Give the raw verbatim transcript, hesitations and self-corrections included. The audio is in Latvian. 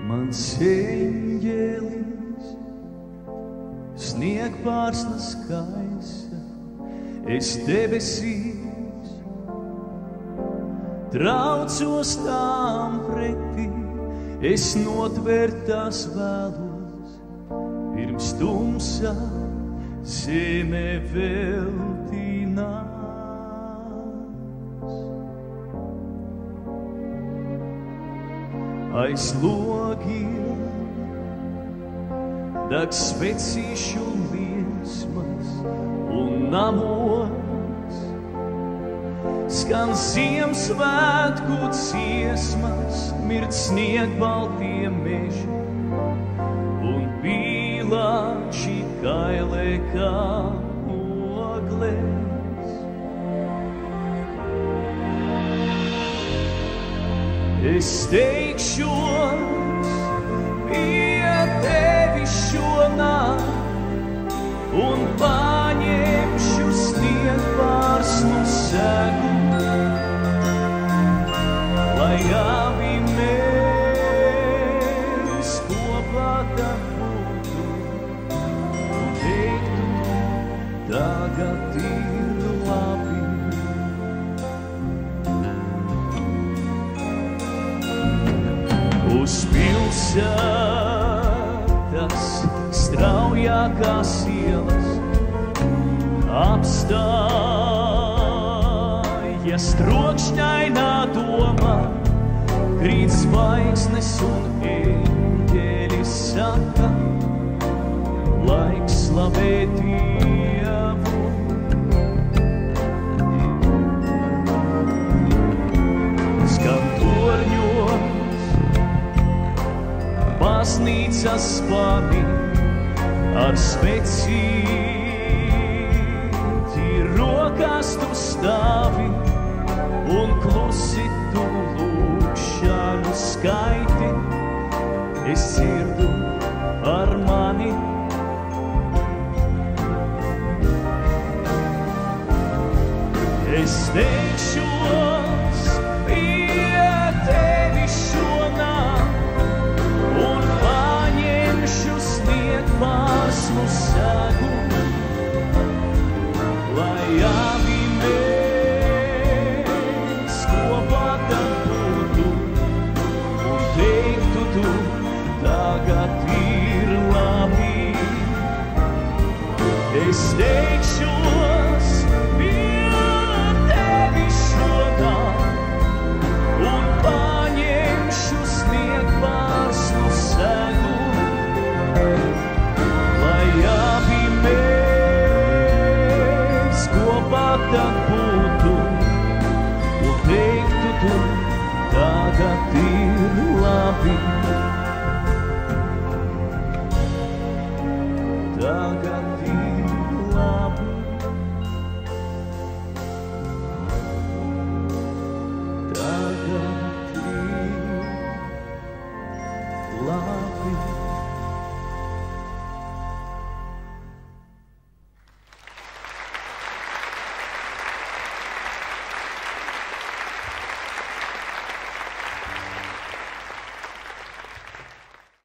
Mans eņģelis snieg pārslas skaista, es debesīs traucos tām pretī, es notvert tās vēlos, pirms tumsā zeme veltinās. Aiz logiem deg specīšu liesmas un namos skan Ziemassvētku dziesmas, mirt snieg baltie meži un pīlāči kailē kā oglēs. Es teikšos pie tevi šonakt un paņemšu sniegpārslu segu, lai abi mēs kopā tad būtu un teiktu, tagad ir labi. Uz pilsētas straujākās ielas apstājas trokšņainā doma, krīt zvaigznes un eņģeļi saka, laiks slavēt Dievu. Skan torņos baznīcas spāni ar specīti rokās tu stāvi un klusi tu lūkšanu skaiti, es dzirdu ar mani. Es teikšos pie tevi šonakt un paņemšu sniegpārslu segu, lai abi mēs kopā tad būtu un teiktu tu, tagad ir labi. Es teikšos pie tevi šonakt un paņemšu sniegpārslu segu, lai abi mēs kopā tad būtu un teiktu tu, tagad ir labi.